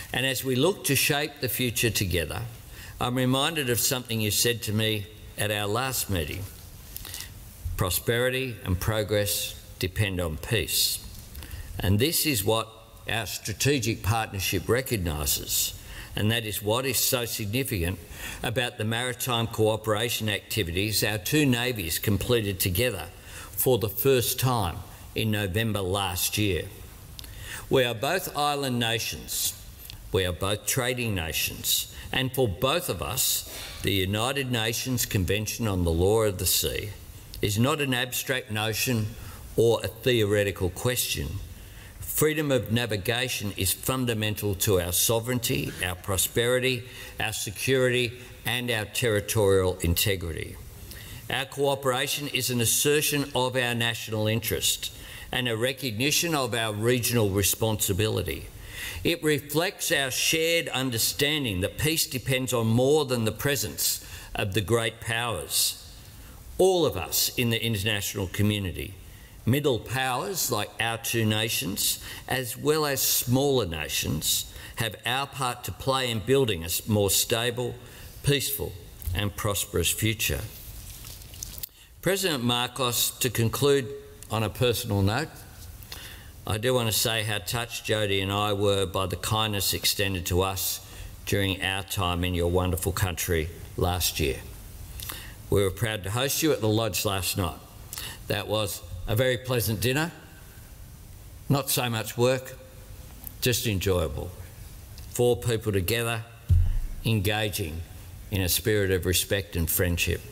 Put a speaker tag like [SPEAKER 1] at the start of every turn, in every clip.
[SPEAKER 1] And as we look to shape the future together, I'm reminded of something you said to me at our last meeting. Prosperity and progress depend on peace. And this is what our strategic partnership recognises, and that is what is so significant about the maritime cooperation activities our two navies completed together for the first time in November last year. We are both island nations, we are both trading nations, and for both of us, the United Nations Convention on the Law of the Sea is not an abstract notion or a theoretical question. Freedom of navigation is fundamental to our sovereignty, our prosperity, our security, and our territorial integrity. Our cooperation is an assertion of our national interest and a recognition of our regional responsibility. It reflects our shared understanding that peace depends on more than the presence of the great powers. All of us in the international community, middle powers like our two nations, as well as smaller nations, have our part to play in building a more stable, peaceful and prosperous future. President Marcos, to conclude on a personal note, I do want to say how touched Jodie and I were by the kindness extended to us during our time in your wonderful country last year. We were proud to host you at the Lodge last night. That was a very pleasant dinner, not so much work, just enjoyable. 4 people together, engaging in a spirit of respect and friendship.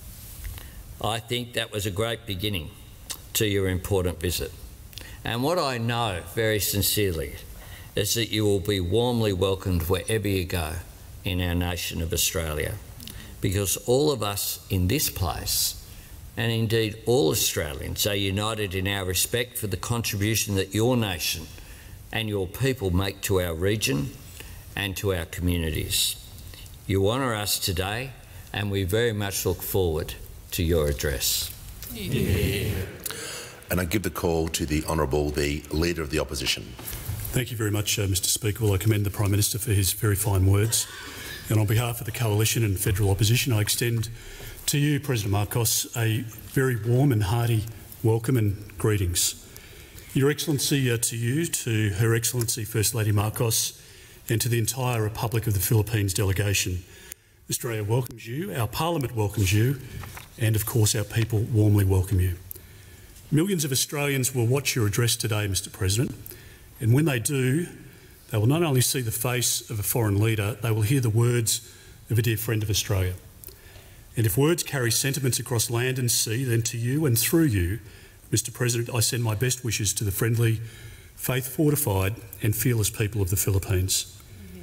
[SPEAKER 1] I think that was a great beginning to your important visit. And what I know very sincerely is that you will be warmly welcomed wherever you go in our nation of Australia, because all of us in this place, and indeed all Australians, are united in our respect for the contribution that your nation and your people make to our region and to our communities. You honour us today, and we very much look forward to your address.
[SPEAKER 2] Yeah. And I give the call to the Honourable, the Leader of the Opposition.
[SPEAKER 3] Thank you very much, Mr Speaker. Well, I commend the Prime Minister for his very fine words. And on behalf of the Coalition and Federal Opposition, I extend to you, President Marcos, a very warm and hearty welcome and greetings. Your Excellency, to you, to Her Excellency First Lady Marcos, and to the entire Republic of the Philippines delegation. Australia welcomes you, our Parliament welcomes you, and of course our people warmly welcome you. Millions of Australians will watch your address today, Mr President, and when they do, they will not only see the face of a foreign leader, they will hear the words of a dear friend of Australia. And if words carry sentiments across land and sea, then to you and through you, Mr President, I send my best wishes to the friendly, faith-fortified and fearless people of the Philippines.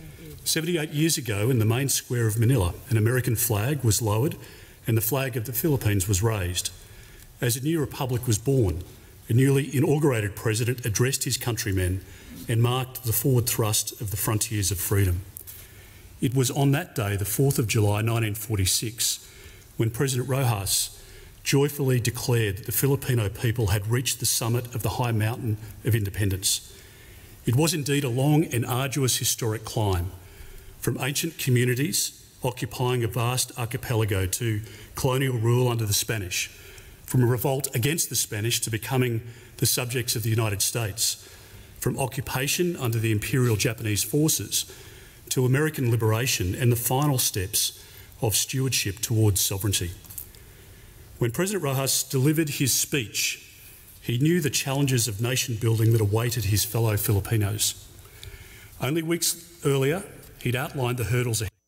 [SPEAKER 3] 78 years ago, in the main square of Manila, an American flag was lowered and the flag of the Philippines was raised. As a new republic was born, a newly inaugurated president addressed his countrymen and marked the forward thrust of the frontiers of freedom. It was on that day, the 4th of July 1946, when President Rojas joyfully declared that the Filipino people had reached the summit of the high mountain of independence. It was indeed a long and arduous historic climb, from ancient communities occupying a vast archipelago to colonial rule under the Spanish, from a revolt against the Spanish to becoming the subjects of the United States, from occupation under the Imperial Japanese forces to American liberation and the final steps of stewardship towards sovereignty. When President Rojas delivered his speech, he knew the challenges of nation building that awaited his fellow Filipinos. Only weeks earlier, he'd outlined the hurdles ahead.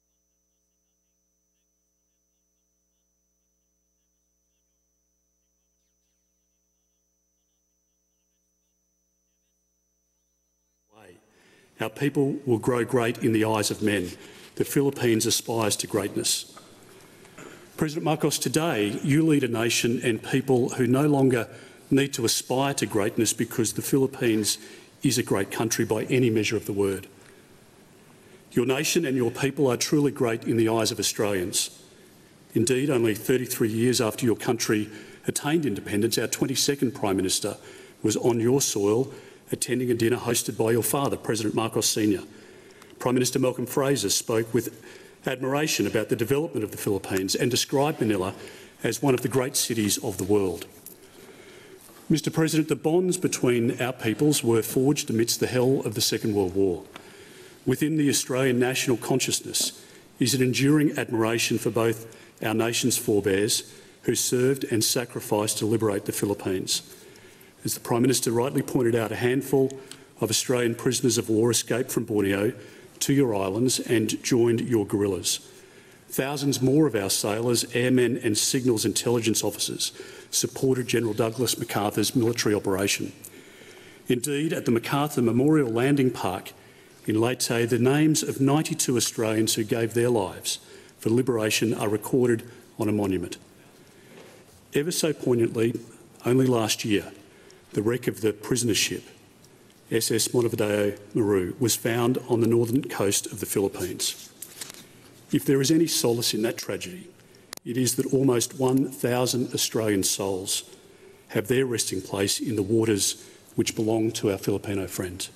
[SPEAKER 3] Our people will grow great in the eyes of men. The Philippines aspires to greatness. President Marcos, today you lead a nation and people who no longer need to aspire to greatness because the Philippines is a great country by any measure of the word. Your nation and your people are truly great in the eyes of Australians. Indeed, only 33 years after your country attained independence, our 22nd Prime Minister was on your soil attending a dinner hosted by your father, President Marcos Sr. Prime Minister Malcolm Fraser spoke with admiration about the development of the Philippines and described Manila as one of the great cities of the world. Mr. President, the bonds between our peoples were forged amidst the hell of the Second World War. Within the Australian national consciousness is an enduring admiration for both our nation's forebears who served and sacrificed to liberate the Philippines. As the Prime Minister rightly pointed out, a handful of Australian prisoners of war escaped from Borneo to your islands and joined your guerrillas. Thousands more of our sailors, airmen and signals intelligence officers supported General Douglas MacArthur's military operation. Indeed, at the MacArthur Memorial Landing Park in Leyte, the names of 92 Australians who gave their lives for liberation are recorded on a monument. Ever so poignantly, only last year, the wreck of the prisoner ship SS Montevideo Maru was found on the northern coast of the Philippines. If there is any solace in that tragedy, it is that almost 1,000 Australian souls have their resting place in the waters which belong to our Filipino friends.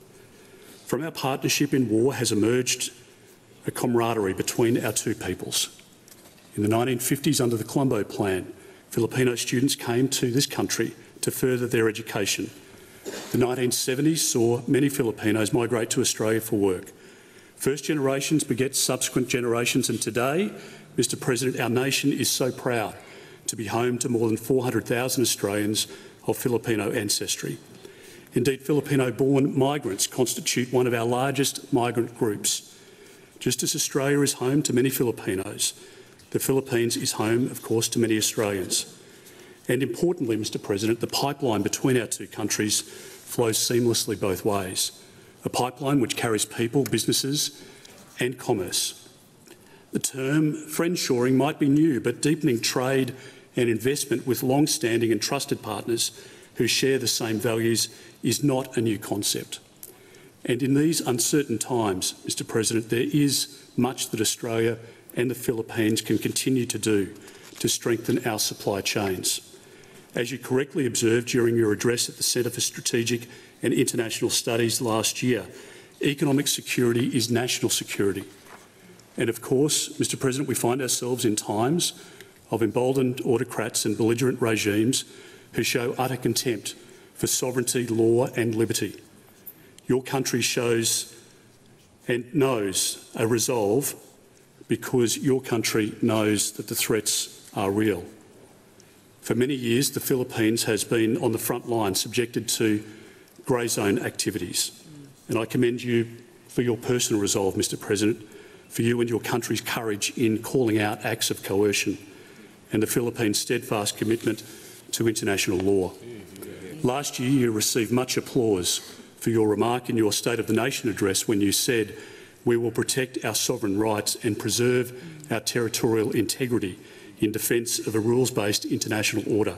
[SPEAKER 3] From our partnership in war has emerged a camaraderie between our two peoples. In the 1950s, under the Colombo Plan, Filipino students came to this country to further their education. The 1970s saw many Filipinos migrate to Australia for work. First generations beget subsequent generations, and today, Mr. President, our nation is so proud to be home to more than 400,000 Australians of Filipino ancestry. Indeed, Filipino-born migrants constitute one of our largest migrant groups. Just as Australia is home to many Filipinos, the Philippines is home, of course, to many Australians. And importantly, Mr. President, the pipeline between our two countries flows seamlessly both ways. A pipeline which carries people, businesses and commerce. The term friendshoring might be new, but deepening trade and investment with long-standing and trusted partners who share the same values is not a new concept. And in these uncertain times, Mr. President, there is much that Australia and the Philippines can continue to do to strengthen our supply chains. As you correctly observed during your address at the Centre for Strategic and International Studies last year, economic security is national security. And of course, Mr. President, we find ourselves in times of emboldened autocrats and belligerent regimes who show utter contempt for sovereignty, law and liberty. Your country shows and knows a resolve because your country knows that the threats are real. For many years, the Philippines has been on the front line, subjected to grey zone activities. And I commend you for your personal resolve, Mr. President, for you and your country's courage in calling out acts of coercion and the Philippines' steadfast commitment to international law. Last year, you received much applause for your remark in your State of the Nation address when you said, "We will protect our sovereign rights and preserve our territorial integrity in defence of a rules-based international order."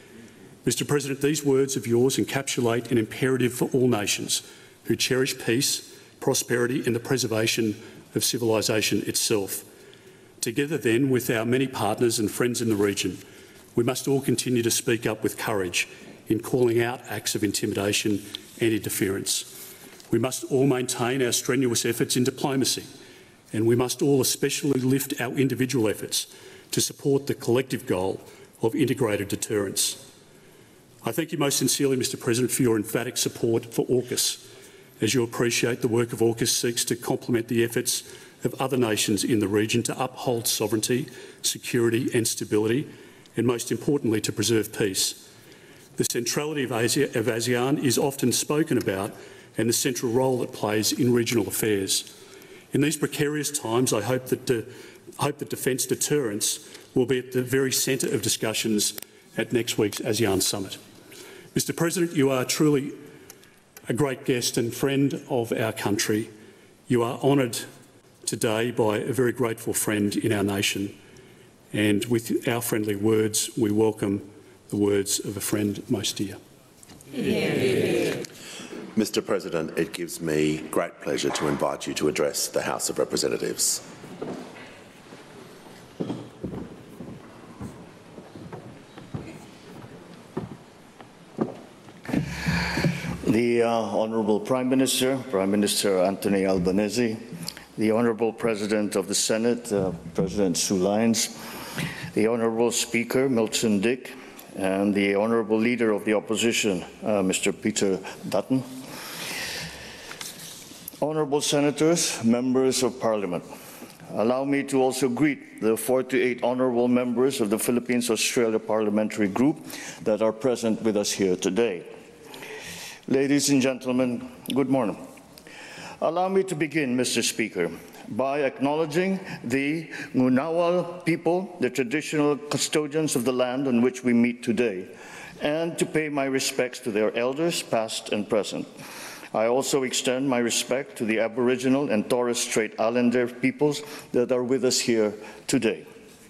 [SPEAKER 3] Mr. President, these words of yours encapsulate an imperative for all nations who cherish peace, prosperity and the preservation of civilisation itself. Together then, with our many partners and friends in the region, we must all continue to speak up with courage in calling out acts of intimidation and interference. We must all maintain our strenuous efforts in diplomacy, and we must all especially lift our individual efforts to support the collective goal of integrated deterrence. I thank you most sincerely, Mr. President, for your emphatic support for AUKUS, as you appreciate the work of AUKUS seeks to complement the efforts of other nations in the region to uphold sovereignty, security and stability, and most importantly, to preserve peace. The centrality of ASEAN is often spoken about and the central role it plays in regional affairs. In these precarious times, I hope that defence deterrence will be at the very centre of discussions at next week's ASEAN Summit. Mr. President, you are truly a great guest and friend of our country. You are honoured today by a very grateful friend in our nation, and with our friendly words, we welcome the words of a friend most dear.
[SPEAKER 2] Mr. President, it gives me great pleasure to invite you to address the House of Representatives.
[SPEAKER 4] The the Honourable Prime Minister, Prime Minister Anthony Albanese, the Honourable President of the Senate, President Sue Lines, the Honourable Speaker Milton Dick, and the Honourable Leader of the Opposition, Mr. Peter Dutton, Honourable Senators, Members of Parliament. Allow me to also greet the 48 honourable members of the Philippines-Australia Parliamentary Group that are present with us here today. Ladies and gentlemen, good morning. Allow me to begin, Mr. Speaker, by acknowledging the Ngunawal people, the traditional custodians of the land on which we meet today, and to pay my respects to their elders, past and present. I also extend my respect to the Aboriginal and Torres Strait Islander peoples that are with us here today.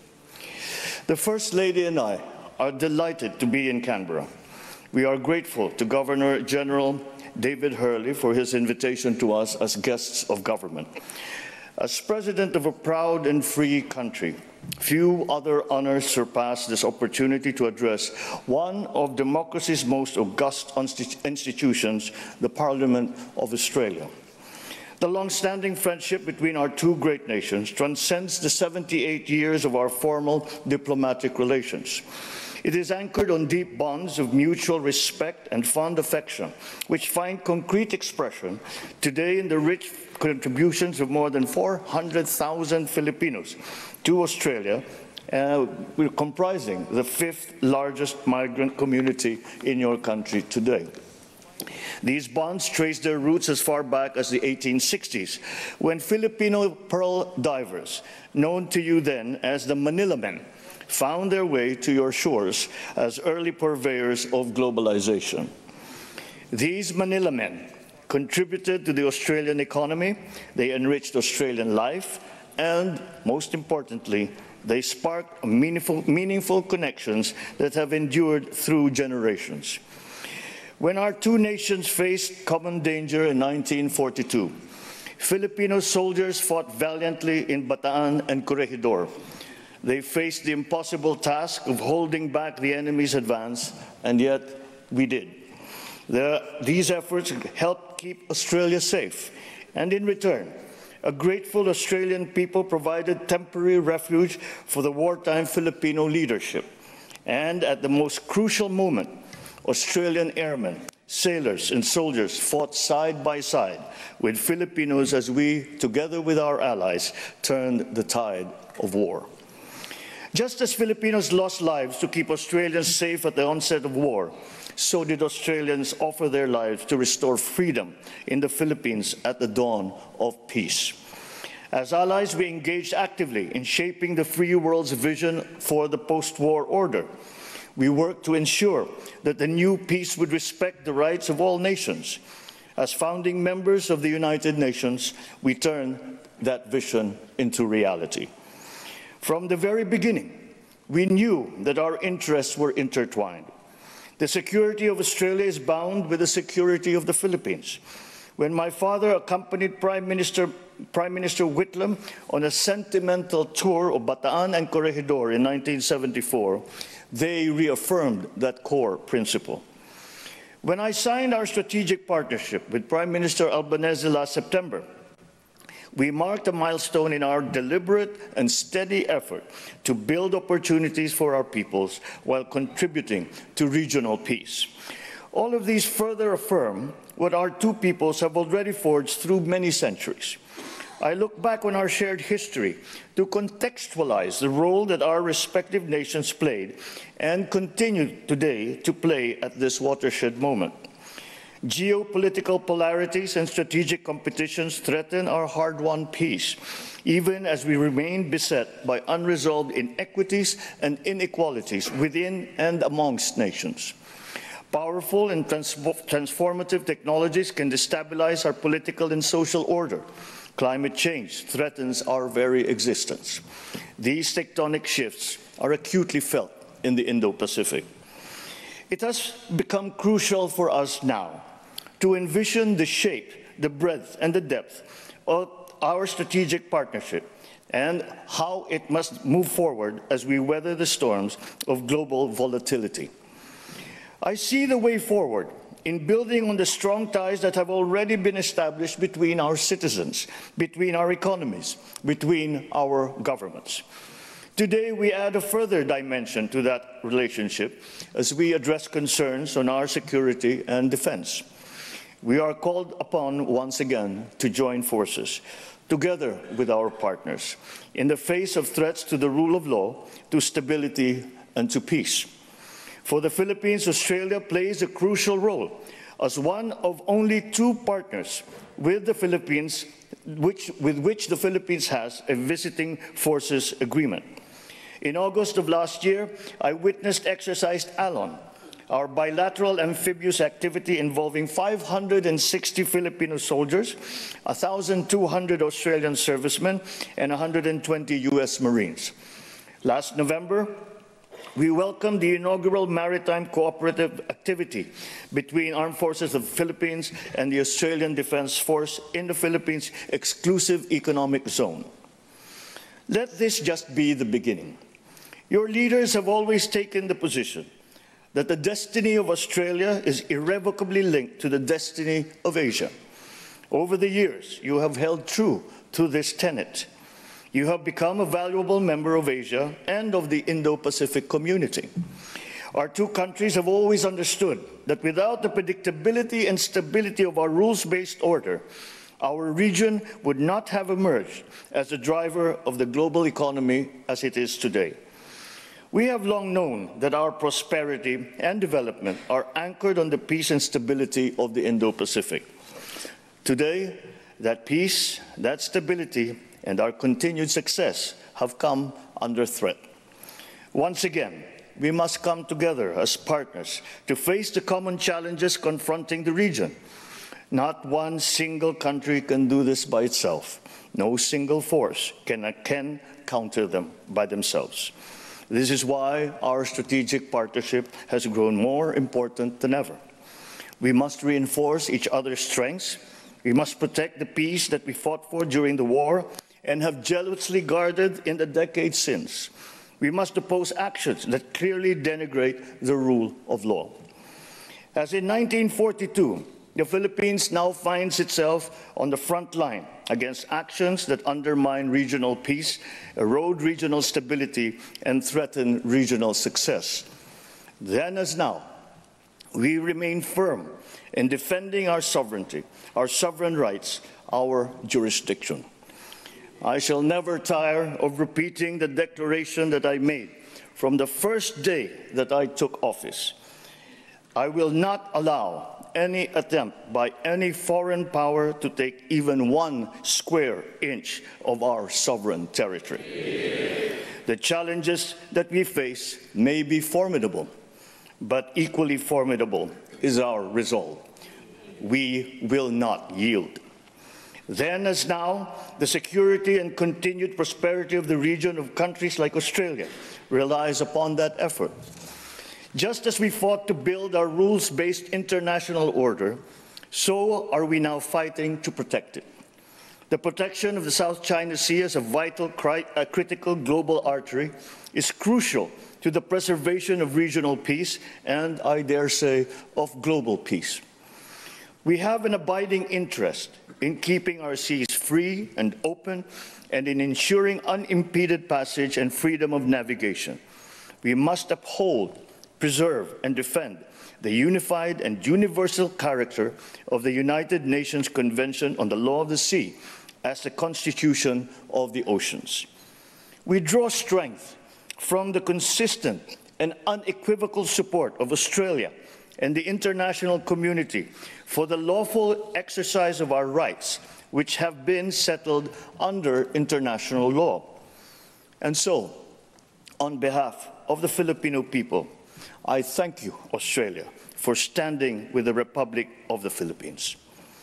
[SPEAKER 4] The First Lady and I are delighted to be in Canberra. We are grateful to Governor General David Hurley for his invitation to us as guests of government. As President of a proud and free country, few other honors surpass this opportunity to address one of democracy's most august institutions, the Parliament of Australia. The long-standing friendship between our two great nations transcends the 78 years of our formal diplomatic relations. It is anchored on deep bonds of mutual respect and fond affection, which find concrete expression today in the rich contributions of more than 400,000 Filipinos to Australia, comprising the 5th largest migrant community in your country today. These bonds trace their roots as far back as the 1860s, when Filipino pearl divers, known to you then as the Manila Men, found their way to your shores as early purveyors of globalization. These Manila Men contributed to the Australian economy, they enriched Australian life, and most importantly, they sparked meaningful connections that have endured through generations. When our two nations faced common danger in 1942, Filipino soldiers fought valiantly in Bataan and Corregidor. They faced the impossible task of holding back the enemy's advance, and yet we did. These efforts helped keep Australia safe, and in return, a grateful Australian people provided temporary refuge for the wartime Filipino leadership. And at the most crucial moment, Australian airmen, sailors, and soldiers fought side by side with Filipinos as we, together with our allies, turned the tide of war. Just as Filipinos lost lives to keep Australians safe at the onset of war, so did Australians offer their lives to restore freedom in the Philippines at the dawn of peace. As allies, we engaged actively in shaping the free world's vision for the post-war order. We worked to ensure that the new peace would respect the rights of all nations. As founding members of the United Nations, we turned that vision into reality. From the very beginning, we knew that our interests were intertwined. The security of Australia is bound with the security of the Philippines. When my father accompanied Prime Minister Whitlam on a sentimental tour of Bataan and Corregidor in 1974, they reaffirmed that core principle. When I signed our strategic partnership with Prime Minister Albanese last September, we marked a milestone in our deliberate and steady effort to build opportunities for our peoples while contributing to regional peace. All of these further affirm what our two peoples have already forged through many centuries. I look back on our shared history to contextualize the role that our respective nations played and continue today to play at this watershed moment. Geopolitical polarities and strategic competitions threaten our hard-won peace, even as we remain beset by unresolved inequities and inequalities within and amongst nations. Powerful and transformative technologies can destabilize our political and social order. Climate change threatens our very existence. These tectonic shifts are acutely felt in the Indo-Pacific. It has become crucial for us now to envision the shape, the breadth, and the depth of our strategic partnership and how it must move forward as we weather the storms of global volatility. I see the way forward in building on the strong ties that have already been established between our citizens, between our economies, between our governments. Today, we add a further dimension to that relationship as we address concerns on our security and defense. We are called upon once again to join forces, together with our partners, in the face of threats to the rule of law, to stability, and to peace. For the Philippines, Australia plays a crucial role as one of only 2 partners with the Philippines, with which the Philippines has a visiting forces agreement. In August of last year, I witnessed Exercise Alon, our bilateral amphibious activity involving 560 Filipino soldiers, 1,200 Australian servicemen, and 120 U.S. Marines. Last November, we welcomed the inaugural maritime cooperative activity between Armed Forces of the Philippines and the Australian Defence Force in the Philippines' exclusive economic zone. Let this just be the beginning. Your leaders have always taken the position that the destiny of Australia is irrevocably linked to the destiny of Asia. Over the years, you have held true to this tenet. You have become a valuable member of Asia and of the Indo-Pacific community. Our 2 countries have always understood that without the predictability and stability of our rules-based order, our region would not have emerged as a driver of the global economy as it is today. We have long known that our prosperity and development are anchored on the peace and stability of the Indo-Pacific. Today, that peace, that stability, and our continued success have come under threat. Once again, we must come together as partners to face the common challenges confronting the region. Not one single country can do this by itself. No single force can counter them by themselves. This is why our strategic partnership has grown more important than ever. We must reinforce each other's strengths. We must protect the peace that we fought for during the war and have jealously guarded in the decades since. We must oppose actions that clearly denigrate the rule of law. As in 1942, the Philippines now finds itself on the front line against actions that undermine regional peace, erode regional stability, and threaten regional success. Then as now, we remain firm in defending our sovereignty, our sovereign rights, our jurisdiction. I shall never tire of repeating the declaration that I made from the first day that I took office. I will not allow any attempt by any foreign power to take even 1 square inch of our sovereign territory. The challenges that we face may be formidable, but equally formidable is our resolve. We will not yield. Then as now, the security and continued prosperity of the region of countries like Australia relies upon that effort. Just as we fought to build our rules-based international order, so are we now fighting to protect it. The protection of the South China Sea as a vital, critical global artery is crucial to the preservation of regional peace and, I dare say, of global peace. We have an abiding interest in keeping our seas free and open and in ensuring unimpeded passage and freedom of navigation. We must uphold, preserve, and defend the unified and universal character of the United Nations Convention on the Law of the Sea as the Constitution of the Oceans. We draw strength from the consistent and unequivocal support of Australia and the international community for the lawful exercise of our rights, which have been settled under international law. And so, on behalf of the Filipino people, I thank you, Australia, for standing with the Republic of the Philippines.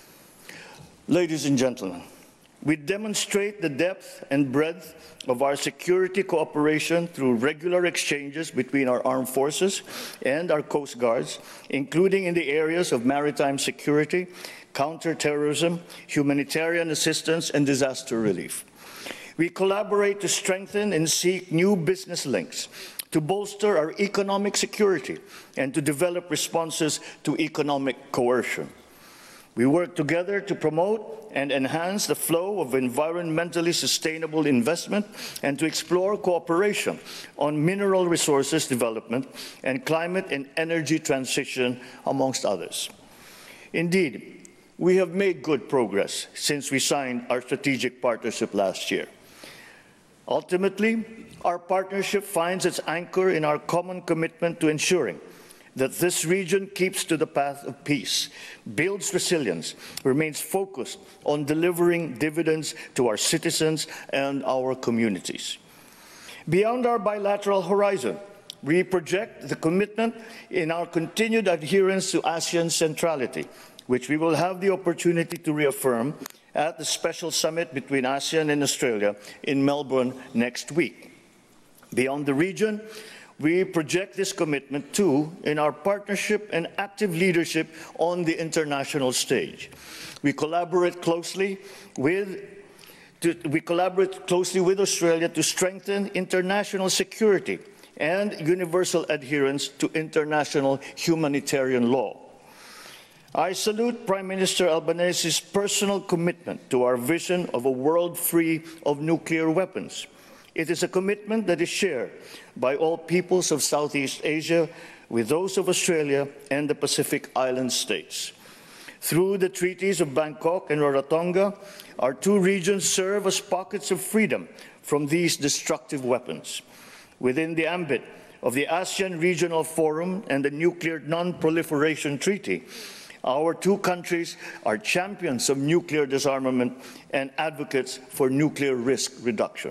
[SPEAKER 4] Ladies and gentlemen, we demonstrate the depth and breadth of our security cooperation through regular exchanges between our armed forces and our coast guards, including in the areas of maritime security, counterterrorism, humanitarian assistance, and disaster relief. We collaborate to strengthen and seek new business links to bolster our economic security, and to develop responses to economic coercion. We work together to promote and enhance the flow of environmentally sustainable investment and to explore cooperation on mineral resources development and climate and energy transition, amongst others. Indeed, we have made good progress since we signed our strategic partnership last year. Ultimately, our partnership finds its anchor in our common commitment to ensuring that this region keeps to the path of peace, builds resilience, remains focused on delivering dividends to our citizens and our communities. Beyond our bilateral horizon, we project the commitment in our continued adherence to ASEAN centrality, which we will have the opportunity to reaffirm at the special summit between ASEAN and Australia in Melbourne next week. Beyond the region, we project this commitment too in our partnership and active leadership on the international stage. We collaborate closely with Australia to strengthen international security and universal adherence to international humanitarian law. I salute Prime Minister Albanese's personal commitment to our vision of a world free of nuclear weapons. It is a commitment that is shared by all peoples of Southeast Asia, with those of Australia and the Pacific Island states. Through the treaties of Bangkok and Rarotonga, our two regions serve as pockets of freedom from these destructive weapons. Within the ambit of the ASEAN Regional Forum and the Nuclear Non-Proliferation Treaty, our two countries are champions of nuclear disarmament and advocates for nuclear risk reduction.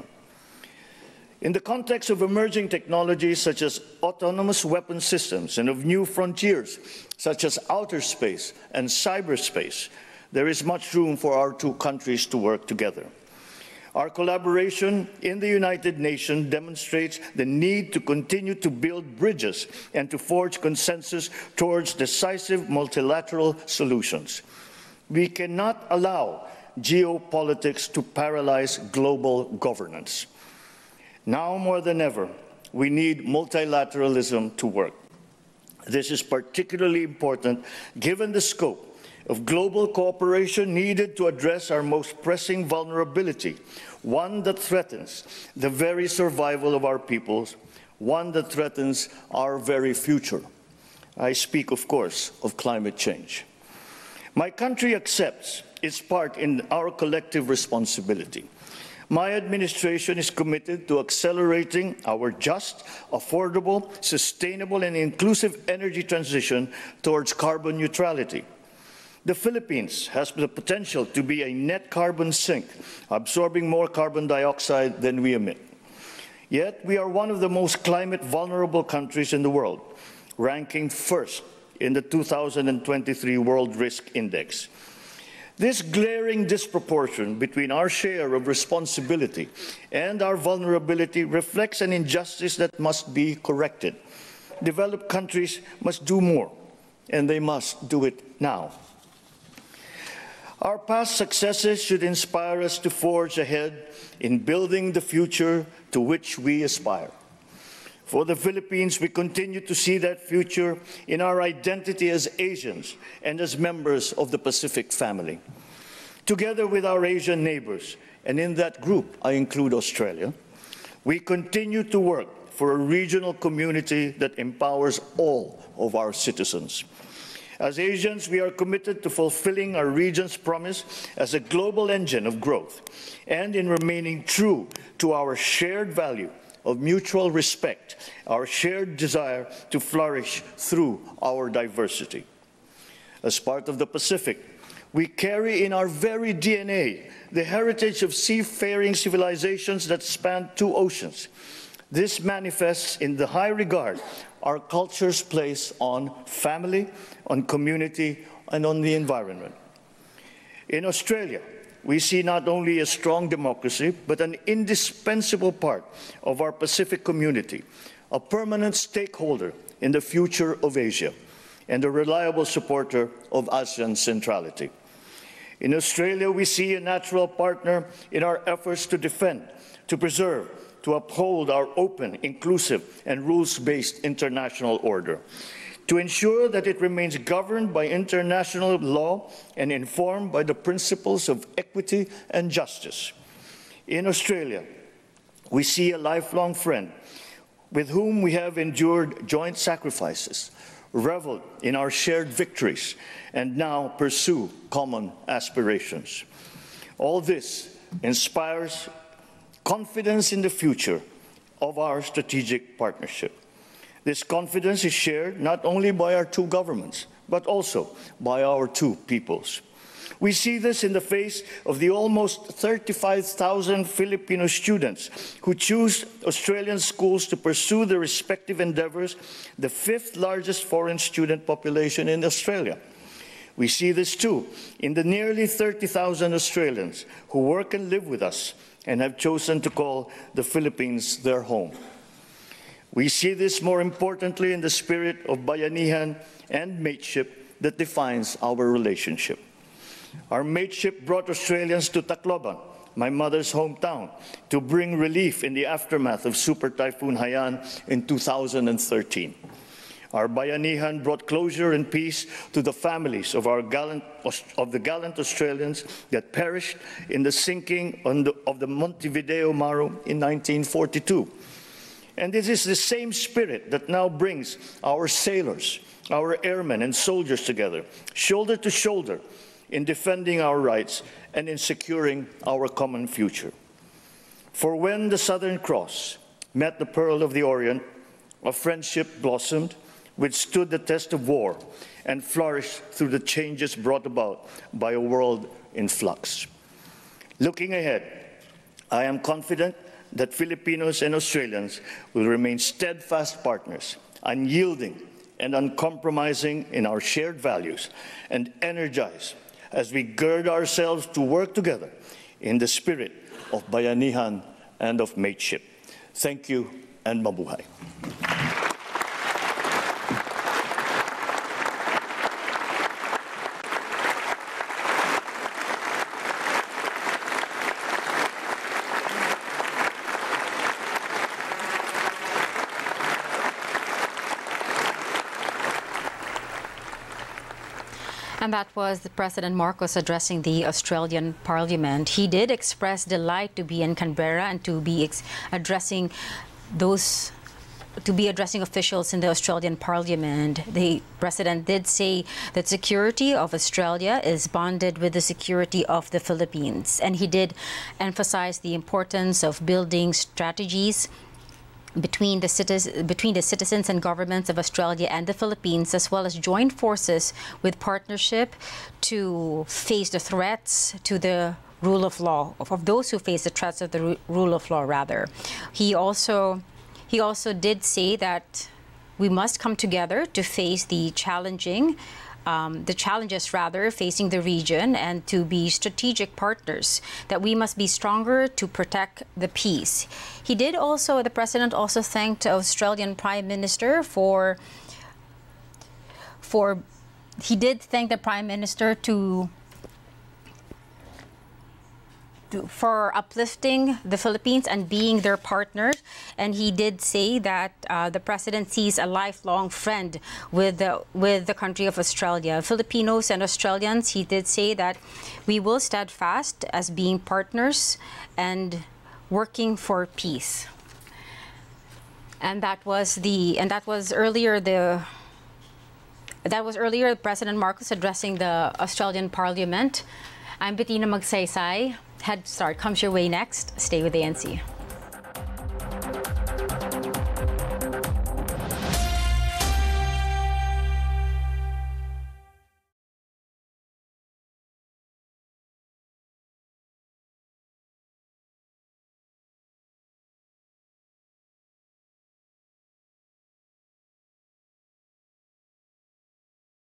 [SPEAKER 4] In the context of emerging technologies such as autonomous weapon systems and of new frontiers such as outer space and cyberspace, there is much room for our two countries to work together. Our collaboration in the United Nations demonstrates the need to continue to build bridges and to forge consensus towards decisive multilateral solutions. We cannot allow geopolitics to paralyze global governance. Now more than ever, we need multilateralism to work. This is particularly important given the scope of global cooperation needed to address our most pressing vulnerability, one that threatens the very survival of our peoples, one that threatens our very future. I speak, of course, of climate change. My country accepts its part in our collective responsibility. My administration is committed to accelerating our just, affordable, sustainable, and inclusive energy transition towards carbon neutrality. The Philippines has the potential to be a net carbon sink, absorbing more carbon dioxide than we emit. Yet, we are one of the most climate vulnerable countries in the world, ranking first in the 2023 World Risk Index. This glaring disproportion between our share of responsibility and our vulnerability reflects an injustice that must be corrected. Developed countries must do more, and they must do it now. Our past successes should inspire us to forge ahead in building the future to which we aspire. For the Philippines, we continue to see that future in our identity as Asians and as members of the Pacific family. Together with our Asian neighbors, and in that group I include Australia, we continue to work for a regional community that empowers all of our citizens. As Asians, we are committed to fulfilling our region's promise as a global engine of growth and in remaining true to our shared value of mutual respect, our shared desire to flourish through our diversity. As part of the Pacific, we carry in our very DNA the heritage of seafaring civilizations that span two oceans. This manifests in the high regard our cultures place on family, on community, and on the environment. In Australia, we see not only a strong democracy, but an indispensable part of our Pacific community, a permanent stakeholder in the future of Asia, and a reliable supporter of ASEAN centrality. In Australia, we see a natural partner in our efforts to defend, to preserve, to uphold our open, inclusive, and rules-based international order, to ensure that it remains governed by international law and informed by the principles of equity and justice. In Australia, we see a lifelong friend with whom we have endured joint sacrifices, reveled in our shared victories, and now pursue common aspirations. All this inspires confidence in the future of our strategic partnership. This confidence is shared not only by our two governments, but also by our two peoples. We see this in the face of the almost 35,000 Filipino students who choose Australian schools to pursue their respective endeavors, the 5th largest foreign student population in Australia. We see this too in the nearly 30,000 Australians who work and live with us and have chosen to call the Philippines their home. We see this more importantly in the spirit of bayanihan and mateship that defines our relationship. Our mateship brought Australians to Tacloban, my mother's hometown, to bring relief in the aftermath of Super Typhoon Haiyan in 2013. Our bayanihan brought closure and peace to the families of the gallant Australians that perished in the sinking of the Montevideo Maru in 1942. And this is the same spirit that now brings our sailors, our airmen and soldiers together, shoulder to shoulder, in defending our rights and in securing our common future. For when the Southern Cross met the Pearl of the Orient, a friendship blossomed, withstood the test of war, and flourished through the changes brought about by a world in flux. Looking ahead, I am confident that Filipinos and Australians will remain steadfast partners, unyielding and uncompromising in our shared values, and energized as we gird ourselves to work together in the spirit of bayanihan and of mateship. Thank you and mabuhay.
[SPEAKER 5] And that was President Marcos addressing the Australian Parliament. He did express delight to be in Canberra and to be addressing officials in the Australian Parliament. The President did say that security of Australia is bonded with the security of the Philippines. And he did emphasize the importance of building strategies between the citizens and governments of Australia and the Philippines, as well as joint forces with partnership to face the threats to the rule of law, of those who face the threats of the rule of law, rather. He also did say that we must come together to face the challenges facing the region, and to be strategic partners, that we must be stronger to protect the peace. The President also thanked the Australian Prime Minister for uplifting the Philippines and being their partner. And he did say that the President sees a lifelong friend with the country of Australia. Filipinos and Australians, he did say that we will stand fast as being partners and working for peace. And that was earlier President Marcos addressing the Australian Parliament. I'm Bettina Magsaysay. Head Start comes your way next. Stay with ANC.